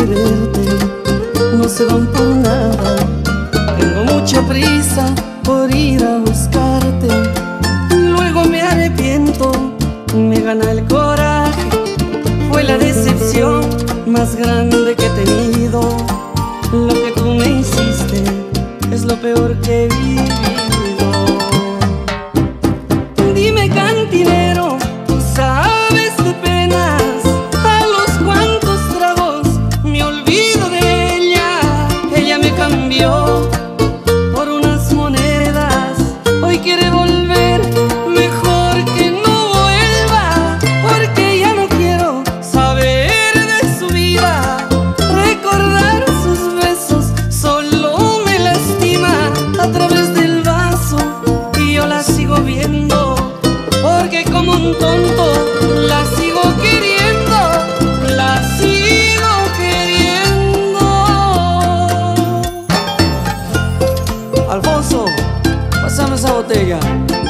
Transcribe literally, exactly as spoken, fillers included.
quererte no se van por nada. Tengo mucha prisa por ir a buscarte, luego me arrepiento, me gana el coraje. Fue la decepción más grande que he tenido. Lo que tú me hiciste es lo peor que he vivido. Dime, cantinero, ¿tú sabes de penas? A los cuantos tragos me olvido de ella. Ella me cambió por unas monedas. Hoy quiere volver, mejor que no vuelva, porque ya no quiero saber de su vida. Recordar sus besos solo me lastima a través del vaso, y yo la sigo viendo, porque como un tonto la sigo queriendo, la sigo queriendo. Alfonso, pásame esa botella.